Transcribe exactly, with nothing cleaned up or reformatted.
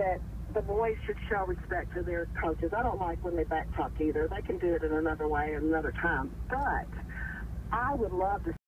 that the boys should show respect to their coaches. I don't like when they backtalk either. They can do it in another way at another time. But I would love to